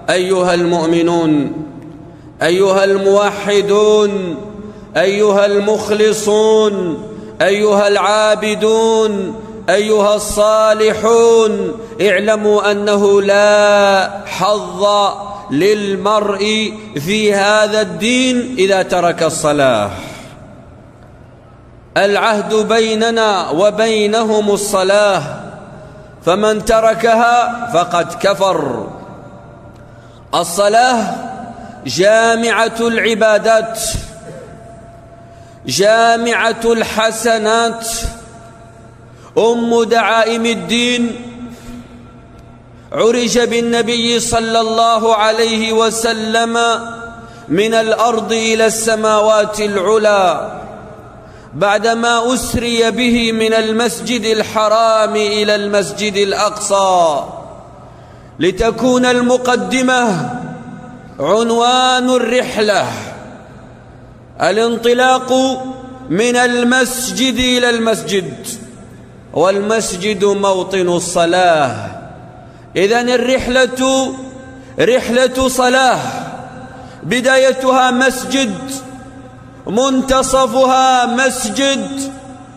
أيها المؤمنون، أيها الموحدون، أيها المخلصون، أيها العابدون، أيها الصالحون، اعلموا أنه لا حظ للمرء في هذا الدين إذا ترك الصلاة. العهد بيننا وبينهم الصلاة، فمن تركها فقد كفر. الصلاة جامعة العبادات، جامعة الحسنات، أم دعائم الدين. عرج بالنبي صلى الله عليه وسلم من الأرض إلى السماوات العلى بعدما أسري به من المسجد الحرام إلى المسجد الأقصى، لتكون المقدمة عنوان الرحلة، الانطلاق من المسجد إلى المسجد، والمسجد موطن الصلاة. إذن الرحلة رحلة صلاة، بدايتها مسجد، منتصفها مسجد،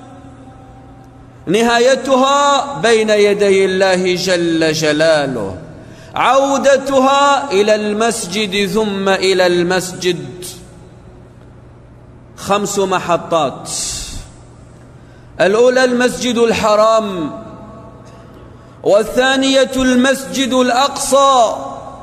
نهايتها بين يدي الله جل جلاله، عودتها إلى المسجد ثم إلى المسجد. 5 محطات: الأولى المسجد الحرام، والثانية المسجد الأقصى،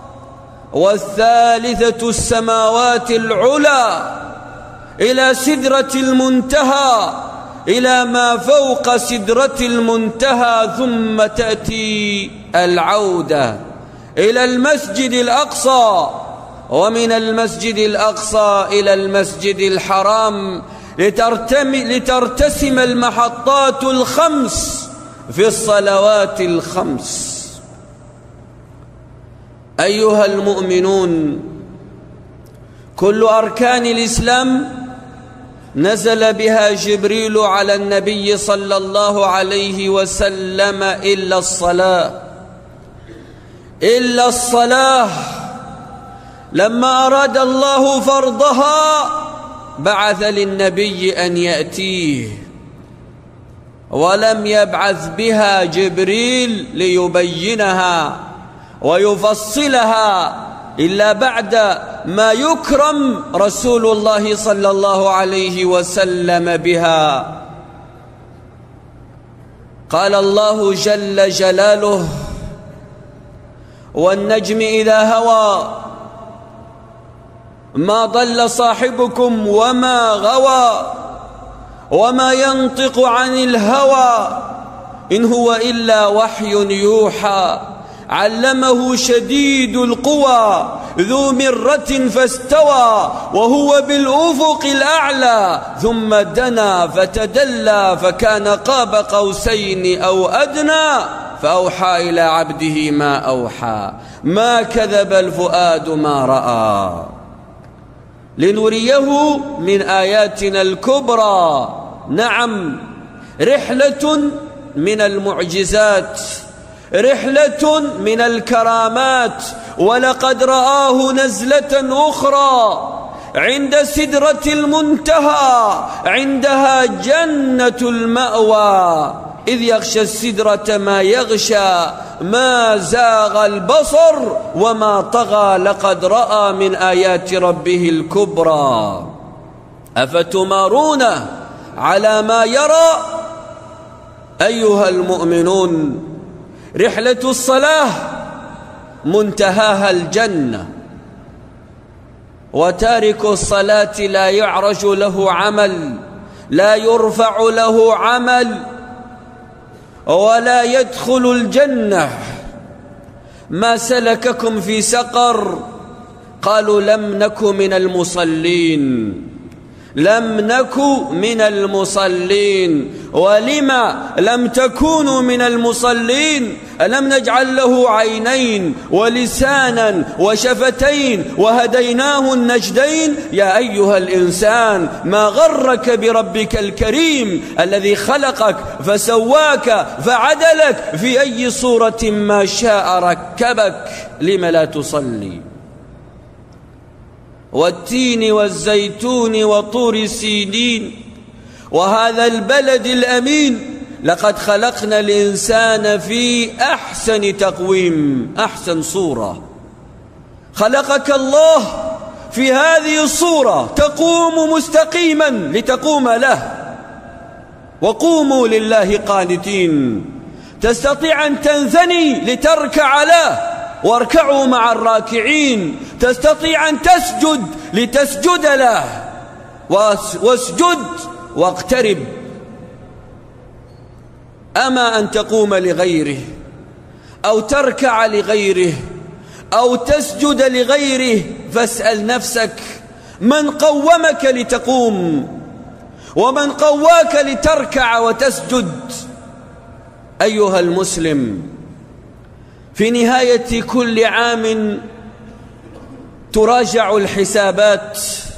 والثالثة السماوات العلى إلى سدرة المنتهى، إلى ما فوق سدرة المنتهى، ثم تأتي العودة إلى المسجد الأقصى، ومن المسجد الأقصى إلى المسجد الحرام، لترتسم المحطات ال5 في الصلوات ال5. أيها المؤمنون، كل أركان الإسلام نزل بها جبريل على النبي صلى الله عليه وسلم إلا الصلاة. إلا الصلاة، لما أراد الله فرضها بعث للنبي أن يأتيه، ولم يبعث بها جبريل ليبينها ويفصلها إلا بعد ما يكرم رسول الله صلى الله عليه وسلم بها. قال الله جل جلاله: والنجم إذا هوى ما ضل صاحبكم وما غوى وما ينطق عن الهوى إن هو إلا وحي يوحى علمه شديد القوى ذو مرة فاستوى وهو بالأفق الأعلى ثم دنا فتدلى فكان قاب قوسين أو أدنى فأوحى إلى عبده ما أوحى ما كذب الفؤاد ما رأى لنريه من آياتنا الكبرى. نعم، رحلة من المعجزات، رحلة من الكرامات. ولقد رآه نزلة أخرى عند سدرة المنتهى، عندها جنة المأوى، إذ يغشى السدرة ما يغشى ما زاغ البصر وما طغى لقد رأى من آيات ربه الكبرى. أفتمارونه على ما يرى؟ أيها المؤمنون، رحلة الصلاة منتهاها الجنة، وتارك الصلاة لا يعرج له عمل، لا يرفع له عمل، ولا يدخل الجنة. ما سلككم في سقر؟ قالوا لم نك من المصلين. لم نك من المصلين. ولما لم تكونوا من المصلين؟ ألم نجعل له عينين ولسانا وشفتين وهديناه النجدين؟ يا أيها الإنسان ما غرك بربك الكريم الذي خلقك فسواك فعدلك في أي صورة ما شاء ركبك. لم لا تصلي؟ والتين والزيتون وطور سينين وهذا البلد الأمين لقد خلقنا الإنسان في أحسن تقويم، أحسن صورة. خلقك الله في هذه الصورة تقوم مستقيما لتقوم له، وقوموا لله قانتين. تستطيع أن تنثني لتركع له، واركعوا مع الراكعين. تستطيع أن تسجد لتسجد له، واسجد واقترب. أما أن تقوم لغيره أو تركع لغيره أو تسجد لغيره، فاسأل نفسك من قومك لتقوم ومن قواك لتركع وتسجد؟ أيها المسلم، في نهاية كل عام تراجع الحسابات،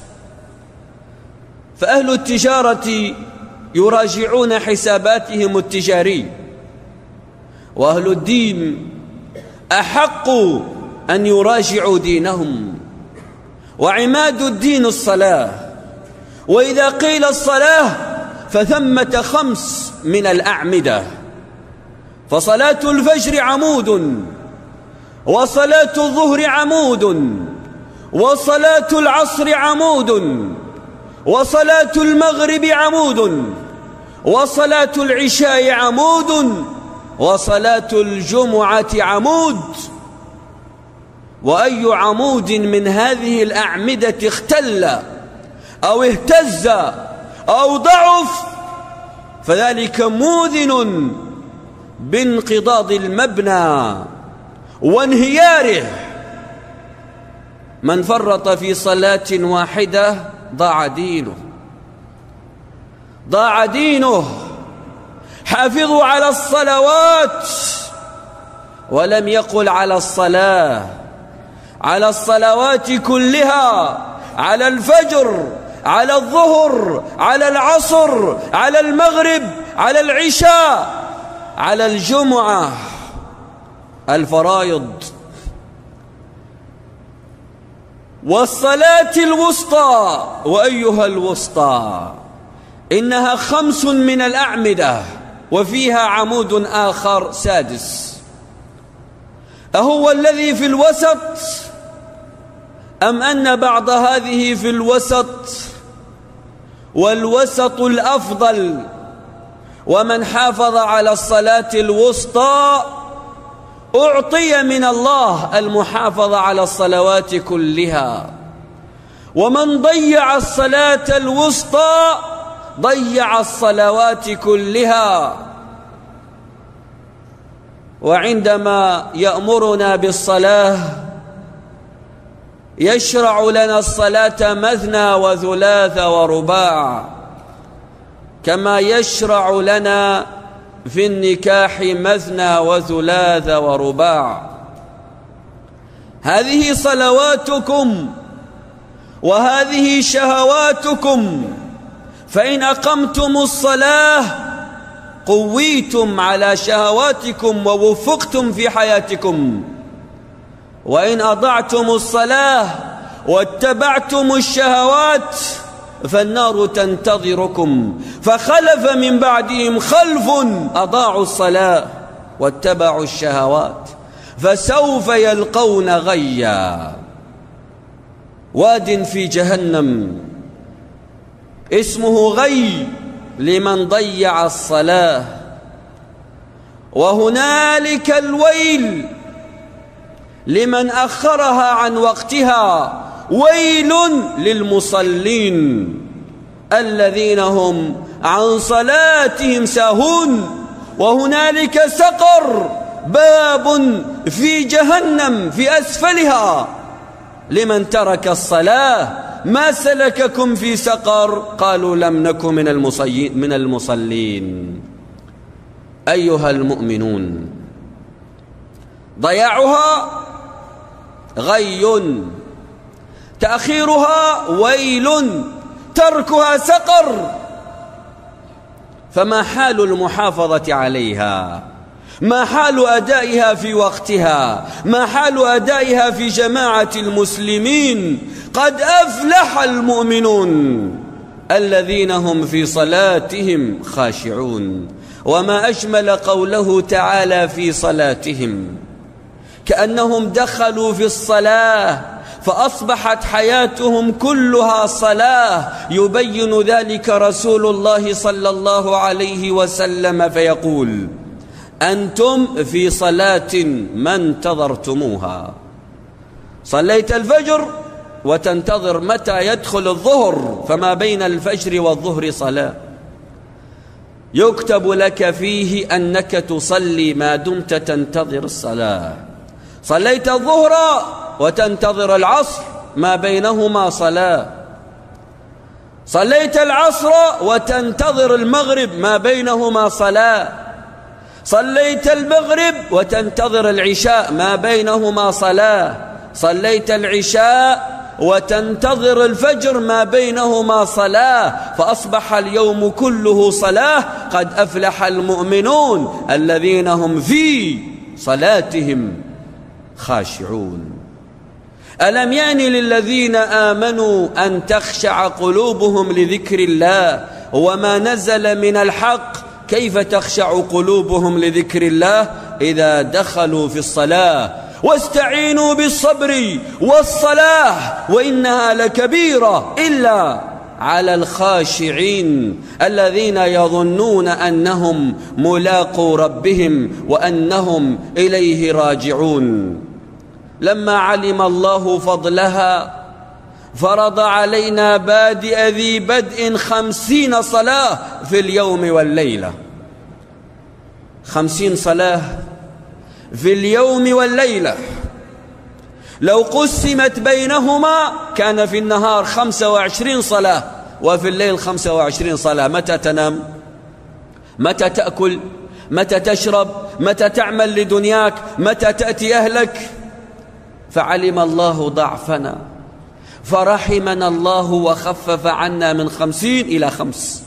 فأهل التجارة يراجعون حساباتهم التجارية، وأهل الدين أحق أن يراجعوا دينهم. وعماد الدين الصلاة، وإذا قيل الصلاة فثمة 5 من الأعمدة، فصلاة الفجر عمود، وصلاة الظهر عمود، وصلاة العصر عمود، وصلاة المغرب عمود، وصلاة العشاء عمود، وصلاة الجمعة عمود. وأي عمود من هذه الأعمدة اختل أو اهتز أو ضعف فذلك موذن بانقضاض المبنى وانهياره. من فرط في صلاة واحدة ضاع دينه، ضاع دينه. حافظوا على الصلوات، ولم يقل على الصلاة، على الصلوات كلها، على الفجر، على الظهر، على العصر، على المغرب، على العشاء، على الجمعة، الفرائض. والصلاة الوسطى، وأيها الوسطى، إنها 5 من الأعمدة وفيها عمود آخر سادس. أهو الذي في الوسط أم أن بعض هذه في الوسط؟ والوسط الأفضل. ومن حافظ على الصلاة الوسطى أعطي من الله المحافظة على الصلوات كلها، ومن ضيع الصلاة الوسطى ضيع الصلوات كلها. وعندما يأمرنا بالصلاة يشرع لنا الصلاة مثنى وثلاث ورباع، كما يشرع لنا في النكاح مثنى وثلاث ورباع. هذه صلواتكم وهذه شهواتكم، فإن أقمتم الصلاة قويتم على شهواتكم ووفقتم في حياتكم، وإن أضعتم الصلاة واتبعتم الشهوات فالنار تنتظركم. فخلف من بعدهم خلف أضاعوا الصلاة واتبعوا الشهوات فسوف يلقون غيا. واد في جهنم اسمه غي لمن ضيع الصلاة، وهنالك الويل لمن أخرها عن وقتها. ويل للمصلين الذين هم عن صلاتهم ساهون. وهنالك سقر، باب في جهنم في أسفلها، لمن ترك الصلاة ما سلككم في سقر؟ قالوا لم نك من المصلين. أيها المؤمنون، ضياعها غي، تأخيرها ويل، تركها سقر. فما حال المحافظة عليها؟ ما حال أدائها في وقتها؟ ما حال أدائها في جماعة المسلمين؟ قد أفلح المؤمنون الذين هم في صلاتهم خاشعون. وما أجمل قوله تعالى في صلاتهم، كأنهم دخلوا في الصلاة فأصبحت حياتهم كلها صلاة. يبين ذلك رسول الله صلى الله عليه وسلم فيقول: أنتم في صلاة ما انتظرتموها. صليت الفجر وتنتظر متى يدخل الظهر، فما بين الفجر والظهر صلاة، يكتب لك فيه أنك تصلي ما دمت تنتظر الصلاة. صليت الظهر وتنتظر العصر، ما بينهما صلاة. صليت العصر وتنتظر المغرب، ما بينهما صلاة. صليت المغرب وتنتظر العشاء، ما بينهما صلاة. صليت العشاء وتنتظر الفجر، ما بينهما صلاة. فأصبح اليوم كله صلاة. قد أفلح المؤمنون الذين هم في صلاتهم خاشعون. ألم يأن للذين آمنوا أن تخشع قلوبهم لذكر الله وما نزل من الحق؟ كيف تخشع قلوبهم لذكر الله؟ إذا دخلوا في الصلاة. واستعينوا بالصبر والصلاة وإنها لكبيرة إلا على الخاشعين الذين يظنون أنهم ملاقو ربهم وأنهم إليه راجعون. لما علم الله فضلها فرض علينا بادئ ذي بدء 50 صلاة في اليوم والليلة. 50 صلاة في اليوم والليلة، لو قسمت بينهما كان في النهار 25 صلاة وفي الليل 25 صلاة. متى تنام؟ متى تأكل؟ متى تشرب؟ متى تعمل لدنياك؟ متى تأتي أهلك؟ فعلم الله ضعفنا فرحمنا الله وخفف عنا من 50 إلى 5.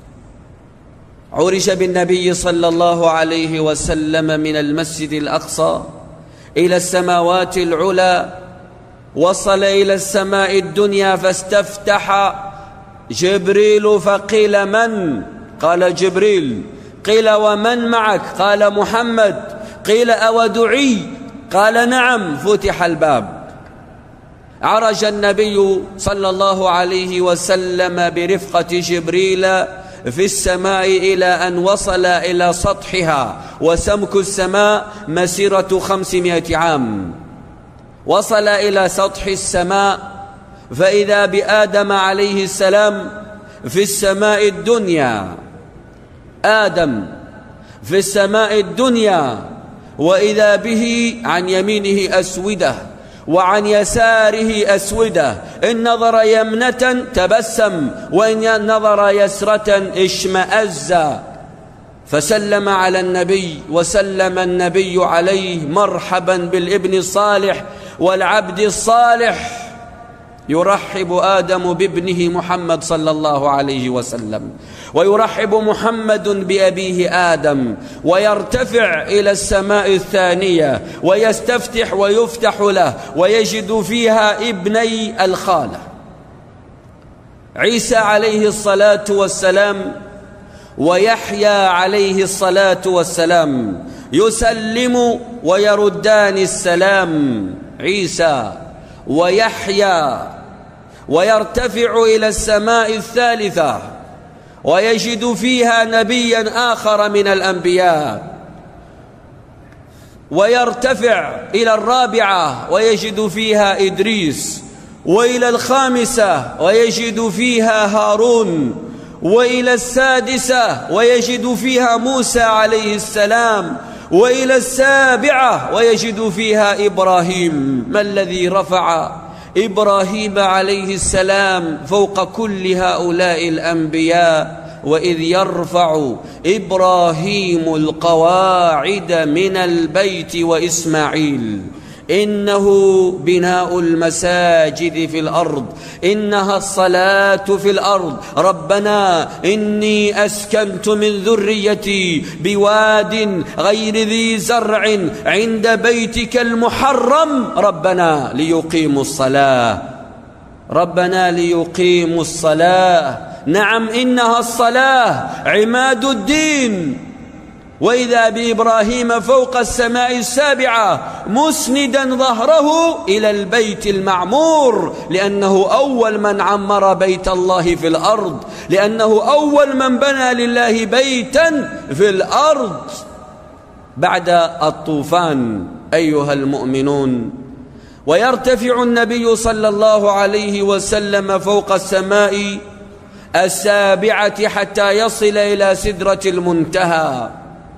عرج بالنبي صلى الله عليه وسلم من المسجد الأقصى إلى السماوات العلى، وصل إلى السماء الدنيا فاستفتح جبريل فقيل: من؟ قال: جبريل. قيل: ومن معك؟ قال: محمد. قيل: أودعي؟ قال: نعم. فتح الباب. عرج النبي صلى الله عليه وسلم برفقة جبريل في السماء إلى أن وصل إلى سطحها، وسمك السماء مسيرة 500 عام. وصل إلى سطح السماء فإذا بآدم عليه السلام في السماء الدنيا. آدم في السماء الدنيا، وإذا به عن يمينه أسودة وعن يساره أسودة، إن نظر يمنة تبسم وإن نظر يسرة اشمأز. فسلم على النبي وسلم النبي عليه: مرحبا بالابن الصالح والعبد الصالح. يرحب آدم بابنه محمد صلى الله عليه وسلم، ويرحب محمد بأبيه آدم، ويرتفع إلى السماء الثانية ويستفتح ويفتح له، ويجد فيها ابني الخالة عيسى عليه الصلاة والسلام ويحيى عليه الصلاة والسلام، يسلم ويردان السلام عيسى ويحيى، ويرتفع إلى السماء الثالثة ويجد فيها نبيا آخر من الأنبياء، ويرتفع إلى الرابعة ويجد فيها إدريس، وإلى الخامسة ويجد فيها هارون، وإلى السادسة ويجد فيها موسى عليه السلام، وإلى السابعة ويجد فيها إبراهيم. ما الذي رفع إبراهيم عليه السلام فوق كل هؤلاء الأنبياء، وإذ يرفع إبراهيم القواعد من البيت وإسماعيل إنه بناء المساجد في الأرض، إنها الصلاة في الأرض. ربنا إني أسكنت من ذريتي بواد غير ذي زرع عند بيتك المحرم ربنا ليقيموا الصلاة، ربنا ليقيموا الصلاة. نعم، إنها الصلاة عماد الدين. وإذا بإبراهيم فوق السماء السابعة مسندا ظهره إلى البيت المعمور، لأنه أول من عمر بيت الله في الأرض، لأنه أول من بنى لله بيتا في الأرض بعد الطوفان أيها المؤمنون. ويرتفع النبي صلى الله عليه وسلم فوق السماء السابعة حتى يصل إلى سدرة المنتهى،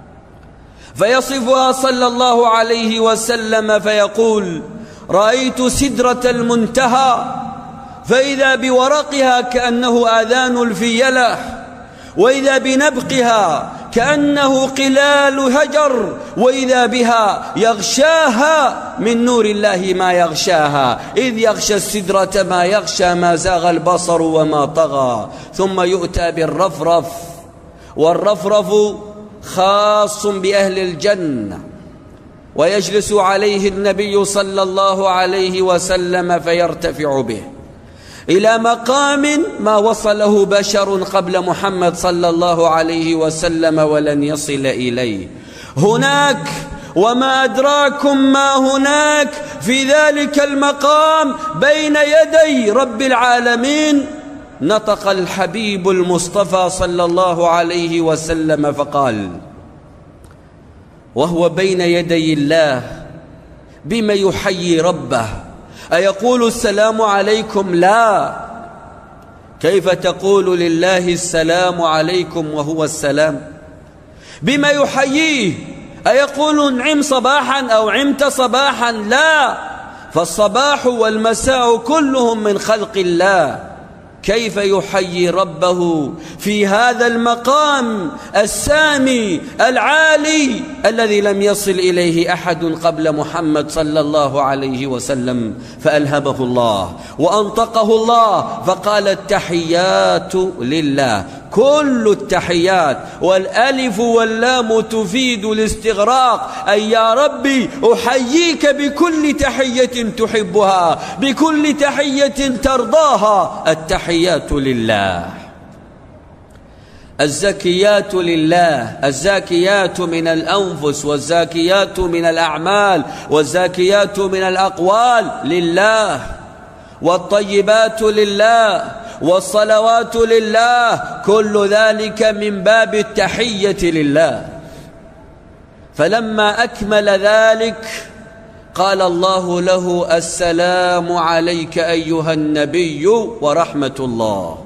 فيصفها صلى الله عليه وسلم فيقول: رأيت سدرة المنتهى فإذا بورقها كأنه آذان الفيلة، وإذا بنبقها كأنه قلال هجر، وإذا بها يغشاها من نور الله ما يغشاها، إذ يغشى السدرة ما يغشى، ما زاغ البصر وما طغى. ثم يؤتى بالرفرف، والرفرف خاص بأهل الجنة، ويجلس عليه النبي صلى الله عليه وسلم فيرتفع به إلى مقام ما وصله بشر قبل محمد صلى الله عليه وسلم ولن يصل إليه. هناك وما أدراكم ما هناك في ذلك المقام بين يدي رب العالمين نطق الحبيب المصطفى صلى الله عليه وسلم فقال وهو بين يدي الله: بما يحيي ربه؟ أيقول السلام عليكم؟ لا. كيف تقول لله السلام عليكم وهو السلام؟ بما يحييه؟ أيقول نعم صباحا أو عمت صباحا؟ لا، فالصباح والمساء كلهم من خلق الله. كيف يحيي ربه في هذا المقام السامي العالي الذي لم يصل إليه أحد قبل محمد صلى الله عليه وسلم؟ فألهمه الله وأنطقه الله فقال: التحيات لله. كل التحيات، والألف واللام تفيد الاستغراق، أي يا ربي أحييك بكل تحية تحبها، بكل تحية ترضاها. التحيات لله، الزكيات لله، الزاكيات من الأنفس، والزاكيات من الأعمال، والزاكيات من الأقوال لله، والطيبات لله، والصلوات لله، كل ذلك من باب التحية لله. فلما أكمل ذلك قال الله له: السلام عليك أيها النبي ورحمة الله.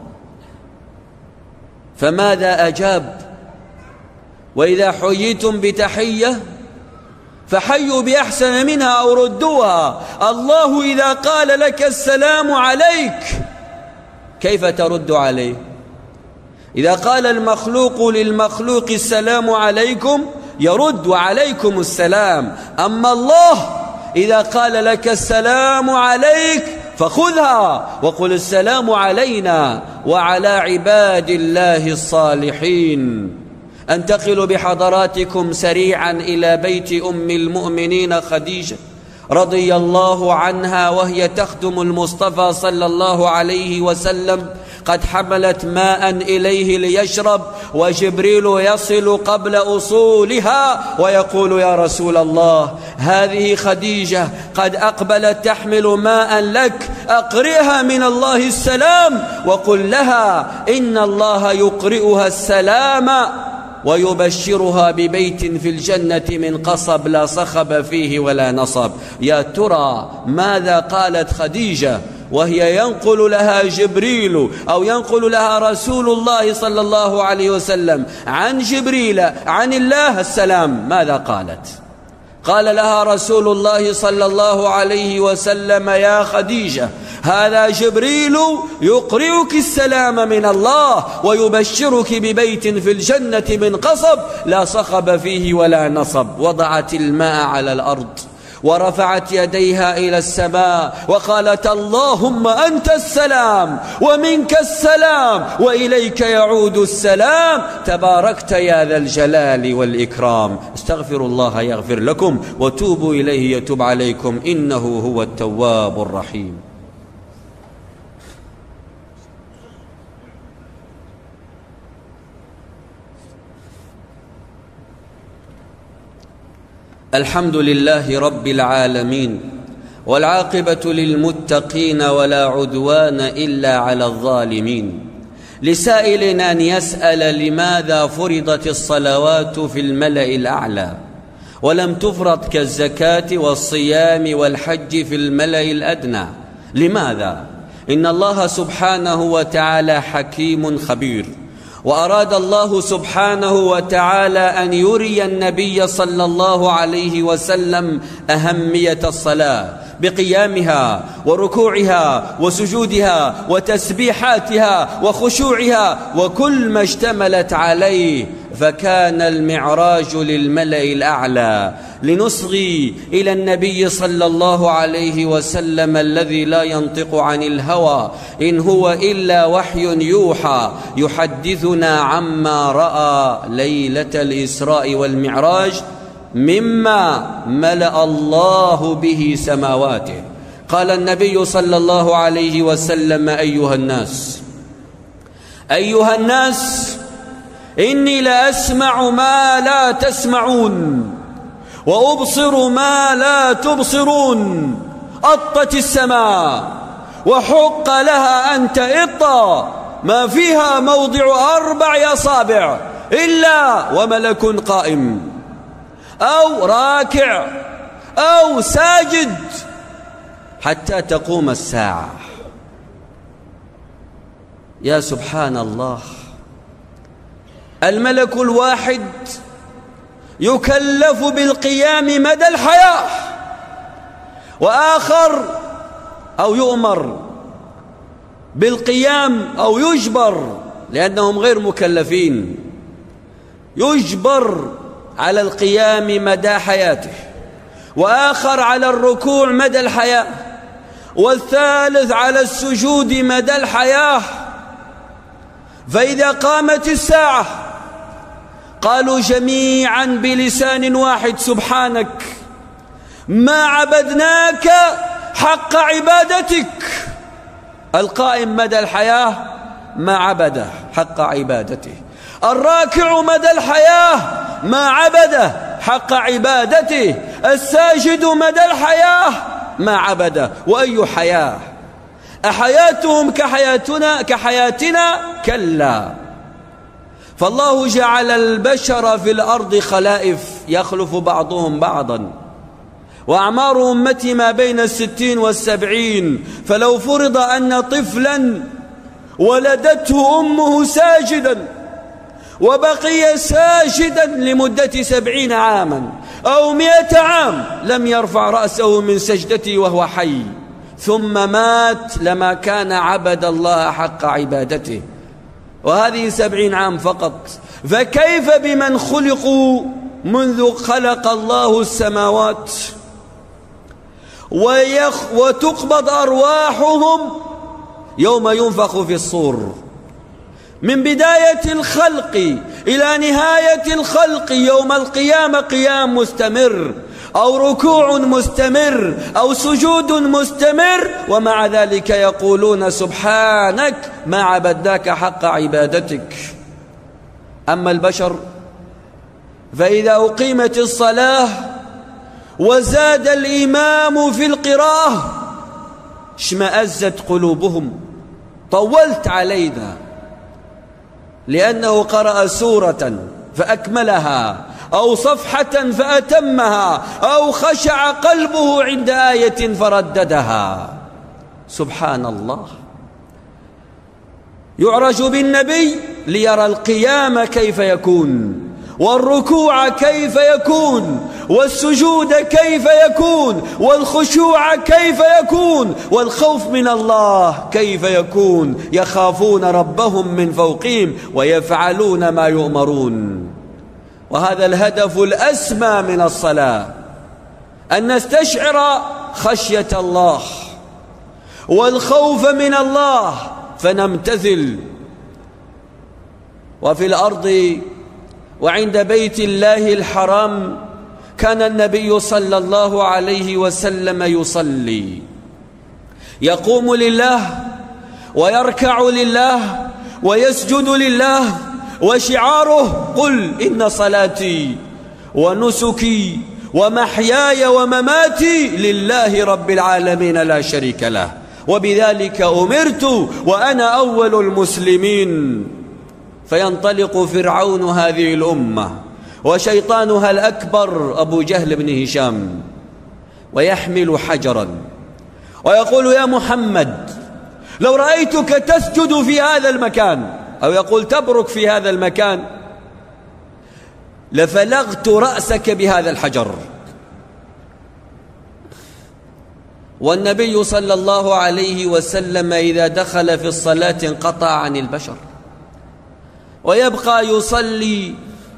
فماذا أجاب؟ وإذا حييتم بتحية فحيوا بأحسن منها أو ردوها. الله إذا قال لك السلام عليك كيف ترد عليه؟ إذا قال المخلوق للمخلوق السلام عليكم يرد وعليكم السلام. أما الله إذا قال لك السلام عليك فخذها وقل: السلام علينا وعلى عباد الله الصالحين. أنتقل بحضراتكم سريعا إلى بيت أم المؤمنين خديجة رضي الله عنها، وهي تخدم المصطفى صلى الله عليه وسلم، قد حملت ماء إليه ليشرب، وجبريل يصل قبل أصولها ويقول: يا رسول الله، هذه خديجة قد أقبلت تحمل ماء لك، أقرئها من الله السلام، وقل لها إن الله يقرئها السلام ويبشرها ببيت في الجنة من قصب لا صخب فيه ولا نصب. يا ترى ماذا قالت خديجة وهي ينقل لها جبريل أو ينقل لها رسول الله صلى الله عليه وسلم عن جبريل عن الله السلام؟ ماذا قالت؟ قال لها رسول الله صلى الله عليه وسلم: يا خديجة، هذا جبريل يقرئك السلام من الله ويبشرك ببيت في الجنة من قصب لا صخب فيه ولا نصب. وضعت الماء على الأرض ورفعت يديها إلى السماء وقالت: اللهم أنت السلام ومنك السلام وإليك يعود السلام، تباركت يا ذا الجلال والإكرام. استغفروا الله يغفر لكم وتوبوا إليه يتوب عليكم، إنه هو التواب الرحيم. الحمد لله رب العالمين، والعاقبة للمتقين ولا عدوان إلا على الظالمين. لسائل أن يسأل: لماذا فرضت الصلوات في الملأ الأعلى ولم تفرض كالزكاة والصيام والحج في الملأ الأدنى؟ لماذا؟ إن الله سبحانه وتعالى حكيم خبير، وأراد الله سبحانه وتعالى أن يري النبي صلى الله عليه وسلم أهمية الصلاة بقيامها وركوعها وسجودها وتسبيحاتها وخشوعها وكل ما اشتملت عليه. فكان المعراج للملأ الأعلى لنصغي إلى النبي صلى الله عليه وسلم الذي لا ينطق عن الهوى، إن هو إلا وحي يوحى، يحدثنا عما رأى ليلة الإسراء والمعراج مما ملأ الله به سماواته. قال النبي صلى الله عليه وسلم: أيها الناس إني لأسمع ما لا تسمعون وأبصر ما لا تبصرون. أطت السماء وحق لها أن تئط، ما فيها موضع 4 أصابع إلا وملك قائم أو راكع أو ساجد حتى تقوم الساعة. يا سبحان الله، الملك الواحد يكلف بالقيام مدى الحياة، وآخر أو يؤمر بالقيام أو يجبر، لأنهم غير مكلفين، يجبر على القيام مدى حياته، وآخر على الركوع مدى الحياة، والثالث على السجود مدى الحياة. فإذا قامت الساعة قالوا جميعا بلسان واحد: سبحانك ما عبدناك حق عبادتك. القائم مدى الحياة ما عبده حق عبادته، الراكع مدى الحياة ما عبده حق عبادته، الساجد مدى الحياة ما عبده. وأي حياة؟ أحياتهم كحياتنا؟ كلا. فالله جعل البشر في الأرض خلائف يخلف بعضهم بعضا، وأعمار أمتي ما بين 60 و70. فلو فرض أن طفلا ولدته أمه ساجدا وبقي ساجدا لمدة 70 عاما أو 100 عام لم يرفع رأسه من سجدته وهو حي، ثم مات، لما كان عبد الله حق عبادته، وهذه 70 عام فقط. فكيف بمن خلقوا منذ خلق الله السماوات وتقبض أرواحهم يوم ينفخ في الصور، من بداية الخلق إلى نهاية الخلق يوم القيامة قيام مستمر أو ركوع مستمر أو سجود مستمر، ومع ذلك يقولون: سبحانك ما عبدناك حق عبادتك. أما البشر فإذا أقيمت الصلاة وزاد الإمام في القراءة اشمأزت قلوبهم. طولت علينا لأنه قرأ سورة فأكملها أو صفحة فأتمها أو خشع قلبه عند آية فرددها. سبحان الله. يعرج بالنبي ليرى القيام كيف يكون، والركوع كيف يكون، والسجود كيف يكون، والخشوع كيف يكون، والخوف من الله كيف يكون. يخافون ربهم من فوقهم ويفعلون ما يؤمرون. وهذا الهدف الأسمى من الصلاة، أن نستشعر خشية الله والخوف من الله فنمتثل. وفي الأرض وعند بيت الله الحرام كان النبي صلى الله عليه وسلم يصلي، يقوم لله ويركع لله ويسجد لله، وشعاره: قل إن صلاتي ونسكي ومحياي ومماتي لله رب العالمين لا شريك له، وبذلك أمرت وأنا أول المسلمين. فينطلق فرعون هذه الأمة وشيطانها الأكبر أبو جهل بن هشام ويحمل حجرا ويقول: يا محمد، لو رأيتك تسجد في هذا المكان، أو يقول تبرك في هذا المكان، لفلغت رأسك بهذا الحجر. والنبي صلى الله عليه وسلم إذا دخل في الصلاة انقطع عن البشر ويبقى يصلي،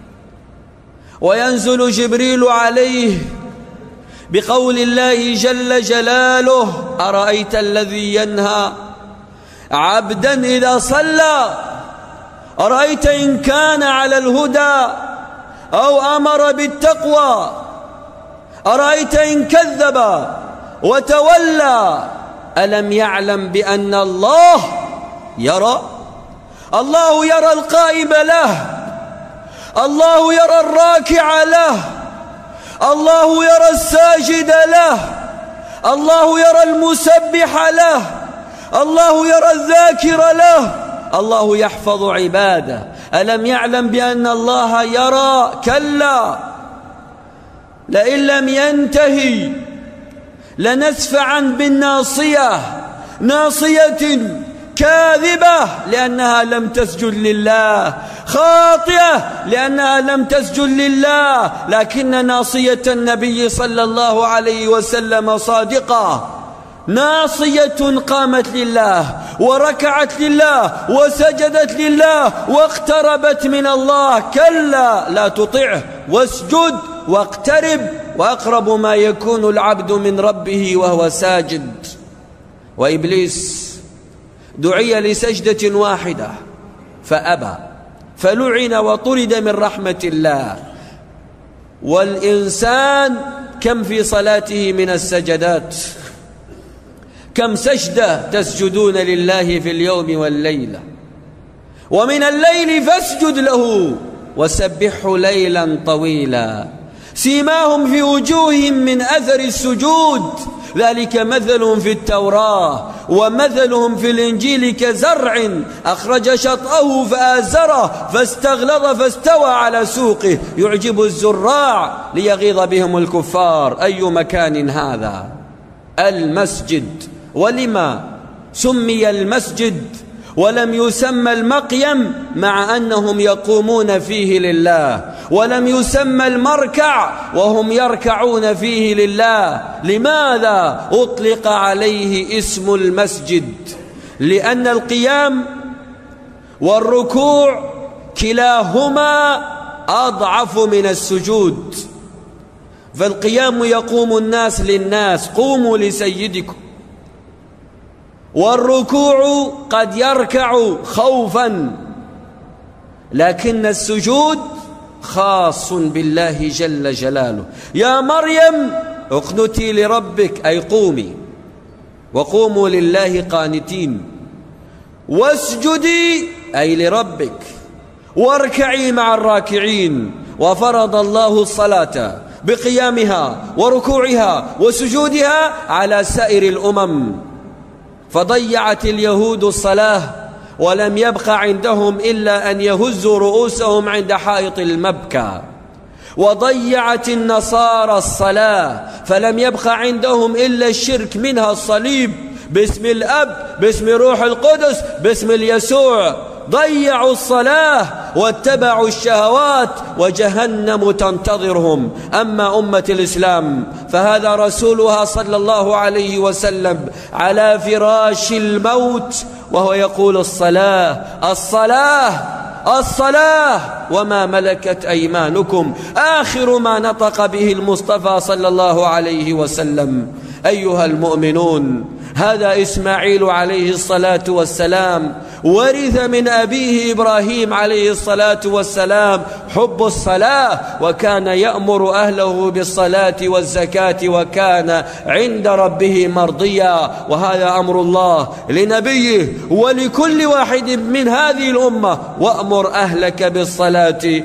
وينزل جبريل عليه بقول الله جل جلاله: أرأيت الذي ينهى عبدا إذا صلى، أرأيت إن كان على الهدى أو أمر بالتقوى، أرأيت إن كذب وتولى، ألم يعلم بأن الله يرى؟ الله يرى القائم له، الله يرى الراكع له، الله يرى الساجد له، الله يرى المسبح له، الله يرى الذاكر له، الله يحفظ عباده. ألم يعلم بأن الله يرى؟ كلا، لئن لم ينتهي لنسفعا بالناصية، ناصية كاذبة لأنها لم تسجد لله، خاطئة لأنها لم تسجد لله. لكن ناصية النبي صلى الله عليه وسلم صادقة، ناصية قامت لله وركعت لله وسجدت لله واقتربت من الله. كلا لا تطعه واسجد واقترب، وأقرب ما يكون العبد من ربه وهو ساجد. وإبليس دعي لسجدة واحدة فأبى، فلعن وطرد من رحمة الله. والإنسان كم في صلاته من السجدات، كم سجدة تسجدون لله في اليوم والليلة. ومن الليل فاسجد له وسبحه ليلا طويلا، سيماهم في وجوههم من أثر السجود، ذلك مثلهم في التوراة ومثلهم في الإنجيل كزرع أخرج شطأه فآزره فاستغلظ فاستوى على سوقه يعجب الزراع ليغيظ بهم الكفار. أي مكان هذا؟ المسجد. ولما سمي المسجد ولم يسمى المقيم مع أنهم يقومون فيه لله، ولم يسمى المركع وهم يركعون فيه لله؟ لماذا أطلق عليه اسم المسجد؟ لأن القيام والركوع كلاهما أضعف من السجود. فالقيام يقوم الناس للناس، قوموا لسيدكم، والركوع قد يركع خوفا، لكن السجود خاص بالله جل جلاله. يا مريم اقنتي لربك، أي قومي، وقوموا لله قانتين، واسجدي أي لربك، واركعي مع الراكعين. وفرض الله الصلاة بقيامها وركوعها وسجودها على سائر الأمم، فضيعت اليهود الصلاة ولم يبق عندهم إلا أن يهزوا رؤوسهم عند حائط المبكى، وضيعت النصارى الصلاة فلم يبق عندهم إلا الشرك، منها الصليب باسم الأب، باسم روح القدس، باسم اليسوع. ضيعوا الصلاة واتبعوا الشهوات وجهنم تنتظرهم. أما أمة الإسلام فهذا رسولها صلى الله عليه وسلم على فراش الموت وهو يقول الصلاة الصلاة الصلاة وما ملكت أيمانكم، آخر ما نطق به المصطفى صلى الله عليه وسلم. أيها المؤمنون، هذا إسماعيل عليه الصلاة والسلام ورث من أبيه إبراهيم عليه الصلاة والسلام حب الصلاة، وكان يأمر أهله بالصلاة والزكاة وكان عند ربه مرضيا. وهذا أمر الله لنبيه ولكل واحد من هذه الأمة: وأمر أهلك بالصلاة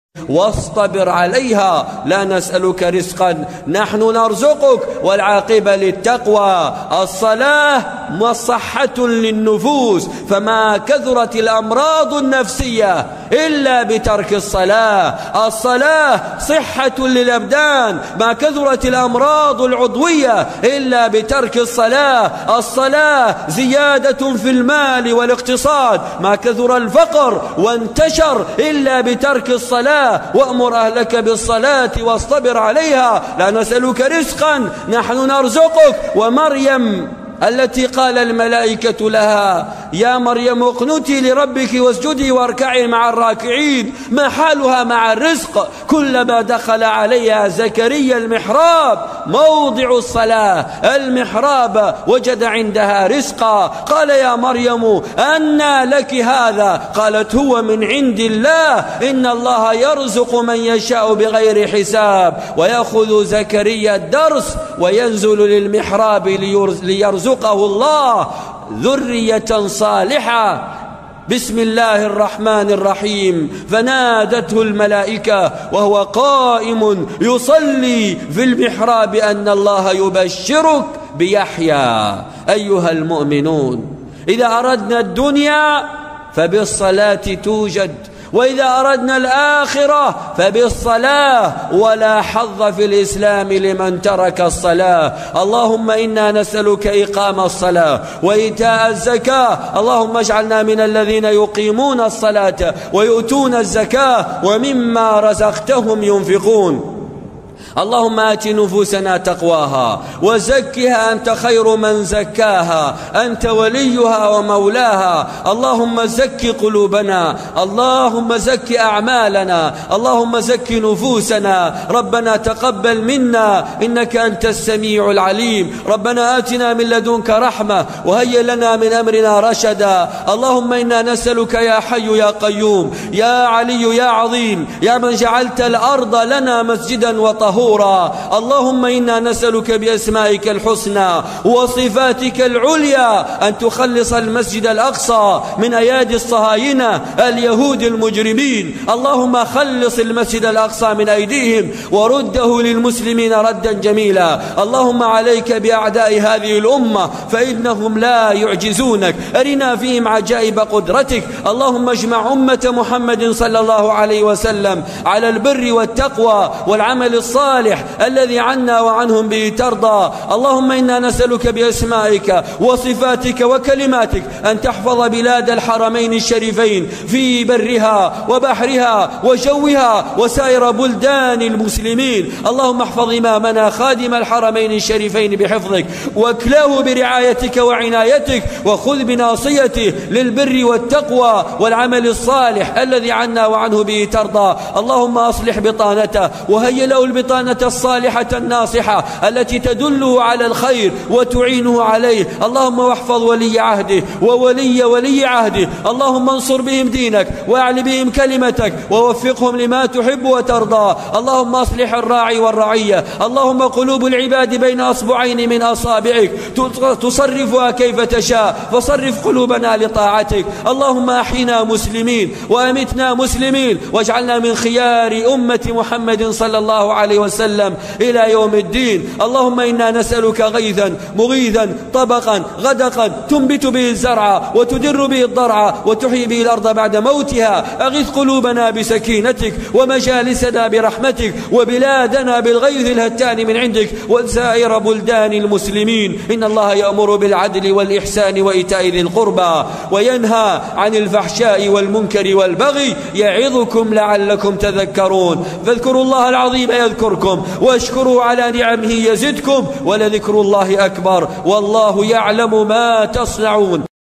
واصطبر عليها، لا نسألك رزقا نحن نرزقك، والعاقبة للتقوى. الصلاة مصحة للنفوس، فما كثرت الأمراض النفسية إلا بترك الصلاة. الصلاة صحة للأبدان، ما كثرت الأمراض العضوية إلا بترك الصلاة. الصلاة زيادة في المال والاقتصاد، ما كثر الفقر وانتشر إلا بترك الصلاة. وأمر أهلك بالصلاة واصطبر عليها، لا نسألك رزقا نحن نرزقك. ومريم التي قال الملائكة لها: يا مريم اقنتي لربك واسجدي واركعي مع الراكعين، ما حالها مع الرزق؟ كلما دخل عليها زكريا المحراب موضع الصلاة المحراب وجد عندها رزقا. قال: يا مريم أنى لك هذا؟ قالت: هو من عند الله، إن الله يرزق من يشاء بغير حساب. ويأخذ زكريا الدرس وينزل للمحراب ليرزقه الله ذرية صالحة. بسم الله الرحمن الرحيم. فنادته الملائكة وهو قائم يصلي في المحراب أن الله يبشرك بيحيى. أيها المؤمنون، إذا أردنا الدنيا فبالصلاة توجد، وإذا أردنا الآخرة فبالصلاة، ولا حظ في الإسلام لمن ترك الصلاة. اللهم إنا نسألك إقام الصلاة وإيتاء الزكاة. اللهم اجعلنا من الذين يقيمون الصلاة ويؤتون الزكاة ومما رزقتهم ينفقون. اللهم آت نفوسنا تقواها وزكها أنت خير من زكاها، أنت وليها ومولاها. اللهم زك قلوبنا، اللهم زك أعمالنا، اللهم زك نفوسنا. ربنا تقبل منا إنك أنت السميع العليم. ربنا آتنا من لدنك رحمة وهيئ لنا من أمرنا رشدا. اللهم إنا نسألك يا حي يا قيوم يا علي يا عظيم يا من جعلت الأرض لنا مسجدا وطهورا. اللهم إنا نسألك بأسمائك الحسنى وصفاتك العليا أن تخلص المسجد الأقصى من أيادي الصهاينة اليهود المجرمين. اللهم خلص المسجد الأقصى من أيديهم ورده للمسلمين ردا جميلا. اللهم عليك بأعداء هذه الأمة فإنهم لا يعجزونك، أرنا فيهم عجائب قدرتك. اللهم اجمع أمة محمد صلى الله عليه وسلم على البر والتقوى والعمل الصالح الذي عنا وعنهم به ترضى. اللهم إنا نسألك بأسمائك وصفاتك وكلماتك أن تحفظ بلاد الحرمين الشريفين في برها وبحرها وجوها وسائر بلدان المسلمين. اللهم احفظ إمامنا خادم الحرمين الشريفين بحفظك، واكله برعايتك وعنايتك، وخذ بناصيته للبر والتقوى والعمل الصالح الذي عنا وعنه به ترضى. اللهم أصلح بطانته وهيئ له البطانة الصالحة الناصحة التي تدله على الخير وتعينه عليه. اللهم واحفظ ولي عهده وولي عهده. اللهم انصر بهم دينك واعل بهم كلمتك ووفقهم لما تحب وترضى. اللهم اصلح الراعي والرعية. اللهم قلوب العباد بين أصبعين من أصابعك تصرفها كيف تشاء، فصرف قلوبنا لطاعتك. اللهم أحينا مسلمين وأمتنا مسلمين، واجعلنا من خيار أمة محمد صلى الله عليه وسلم وسلم إلى يوم الدين. اللهم إنا نسألك غيثا مغيثا طبقا غدقا تنبت به الزرع وتدر به الضرع وتحيي به الأرض بعد موتها. أغث قلوبنا بسكينتك ومجالسنا برحمتك وبلادنا بالغيث الهتان من عندك وسائر بلدان المسلمين. إن الله يأمر بالعدل والإحسان وإيتاء ذي القربى وينهى عن الفحشاء والمنكر والبغي يعظكم لعلكم تذكرون. فاذكروا الله العظيم يذكركم واشكروا على نعمه يزدكم ولذكر الله أكبر والله يعلم ما تصنعون.